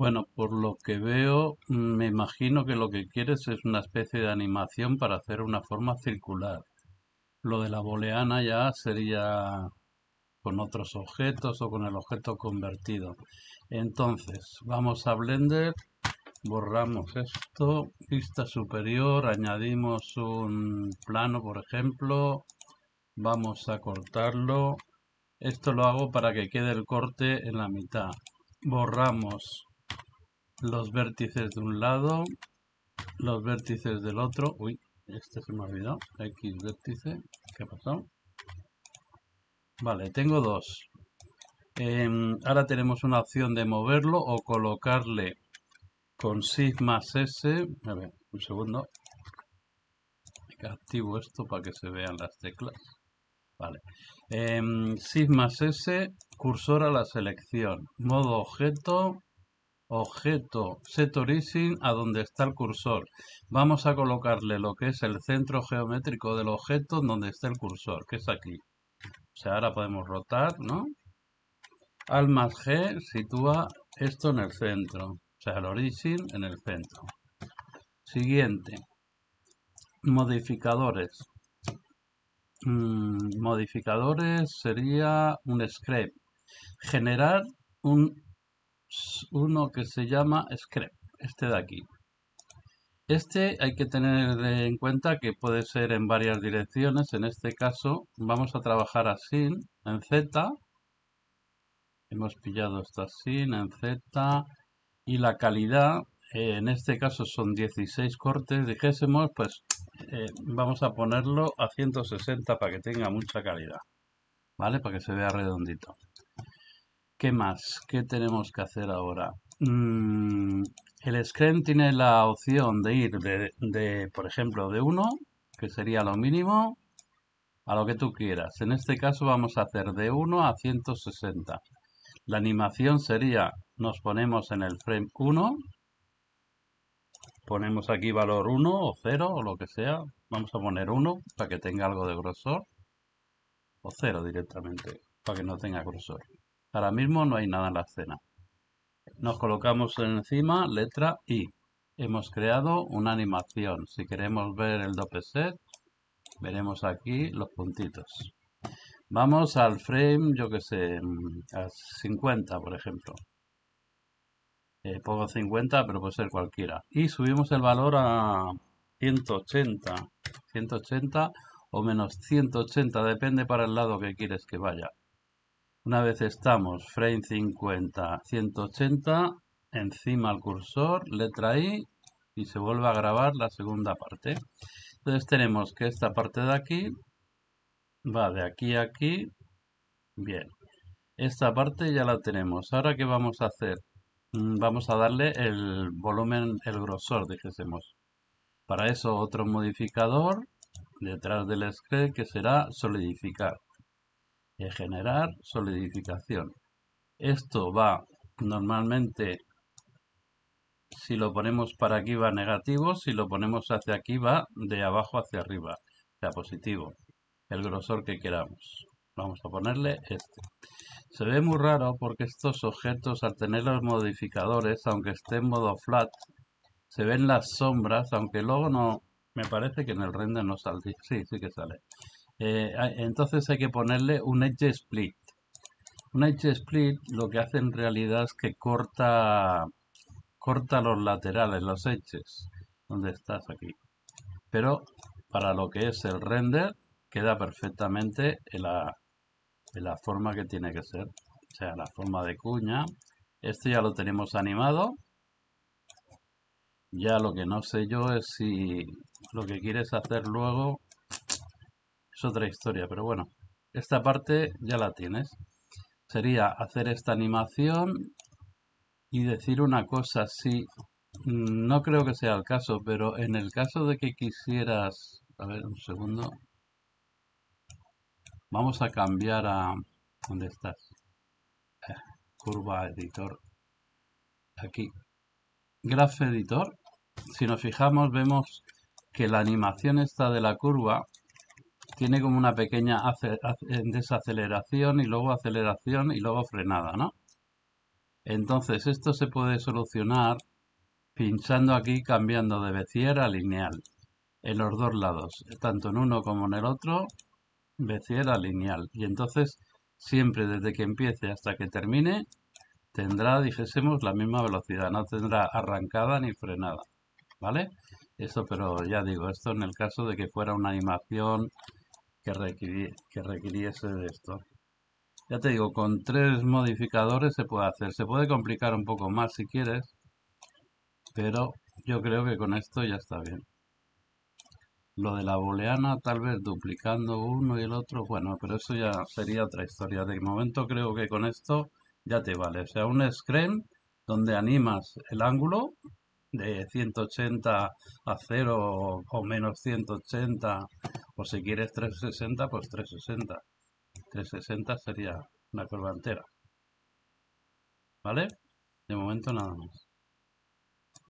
Bueno, por lo que veo, me imagino que lo que quieres es una especie de animación para hacer una forma circular. Lo de la booleana ya sería con otros objetos o con el objeto convertido. Entonces, vamos a Blender, borramos esto, vista superior, añadimos un plano, por ejemplo, vamos a cortarlo. Esto lo hago para que quede el corte en la mitad. Borramos los vértices de un lado, los vértices del otro. Uy, este se me ha olvidado. X vértice. ¿Qué ha pasado? Vale, tengo dos. Ahora tenemos una opción de moverlo o colocarle con Shift más S. A ver, un segundo. Que activo esto para que se vean las teclas. Vale. Shift más S, cursor a la selección. Modo objeto, objeto set origin a donde está el cursor. Vamos a colocarle lo que es el centro geométrico del objeto donde está el cursor, que es aquí. O sea, ahora podemos rotar, ¿no? Alt más G sitúa esto en el centro. O sea, el origin en el centro. Siguiente. Modificadores. Modificadores sería un script. Generar uno que se llama script. Este de aquí. Este hay que tener en cuenta que puede ser en varias direcciones. En este caso vamos a trabajar así en Z. Hemos pillado esto así en Z. Y la calidad, en este caso son 16 cortes. Dijésemos, pues vamos a ponerlo a 160 para que tenga mucha calidad. ¿Vale? Para que se vea redondito. ¿Qué más? ¿Qué tenemos que hacer ahora? El Screen tiene la opción de ir por ejemplo, de 1, que sería lo mínimo, a lo que tú quieras. En este caso vamos a hacer de 1 a 160. La animación sería, nos ponemos en el frame 1, ponemos aquí valor 1 o 0 o lo que sea. Vamos a poner 1 para que tenga algo de grosor, o 0 directamente, para que no tenga grosor. Ahora mismo no hay nada en la escena. Nos colocamos encima letra I. Hemos creado una animación. Si queremos ver el set, veremos aquí los puntitos. Vamos al frame, yo que sé, a 50, por ejemplo. Pongo 50, pero puede ser cualquiera. Y subimos el valor a 180. 180 o menos 180, depende para el lado que quieres que vaya. Una vez estamos, frame 50, 180, encima el cursor, letra I, y se vuelve a grabar la segunda parte. Entonces tenemos que esta parte de aquí va de aquí a aquí. Bien, esta parte ya la tenemos. Ahora, ¿qué vamos a hacer? Vamos a darle el volumen, el grosor, dijésemos. Para eso otro modificador detrás del scale que será solidificar. Generar solidificación. Esto va normalmente, si lo ponemos para aquí va negativo, si lo ponemos hacia aquí va de abajo hacia arriba, o sea, positivo, el grosor que queramos. Vamos a ponerle este. Se ve muy raro porque estos objetos al tener los modificadores, aunque esté en modo flat, se ven las sombras, aunque luego no, me parece que en el render no sale, sí, sí que sale. Entonces hay que ponerle un edge split. Un edge split lo que hace en realidad es que corta los laterales, los edges, donde estás aquí. Pero para lo que es el render queda perfectamente en la forma que tiene que ser. O sea, la forma de cuña. Esto ya lo tenemos animado. Ya lo que no sé yo es si lo que quieres hacer luego es otra historia. Pero bueno, esta parte ya la tienes. Sería hacer esta animación y decir una cosa así. No creo que sea el caso, pero en el caso de que quisieras... A ver, un segundo. Vamos a cambiar a... ¿Dónde estás? Eh, Curva Editor. Aquí. Graph Editor. Si nos fijamos, vemos que la animación esta de la curva tiene como una pequeña desaceleración y luego aceleración y luego frenada, ¿no? Entonces, esto se puede solucionar pinchando aquí, cambiando de Bezier a lineal en los dos lados, tanto en uno como en el otro, Bezier a lineal. Y entonces, siempre desde que empiece hasta que termine, tendrá, dijésemos, la misma velocidad, no tendrá arrancada ni frenada, ¿vale? Eso, pero ya digo, esto en el caso de que fuera una animación que requiriese de esto. Ya te digo, con tres modificadores se puede hacer. Se puede complicar un poco más si quieres, pero yo creo que con esto ya está bien. Lo de la booleana, tal vez duplicando uno y el otro, bueno, pero eso ya sería otra historia. De momento creo que con esto ya te vale. O sea, un screen donde animas el ángulo de 180 a 0 o menos 180, o si quieres 360, pues 360. 360 sería una curva entera, ¿vale? De momento nada más.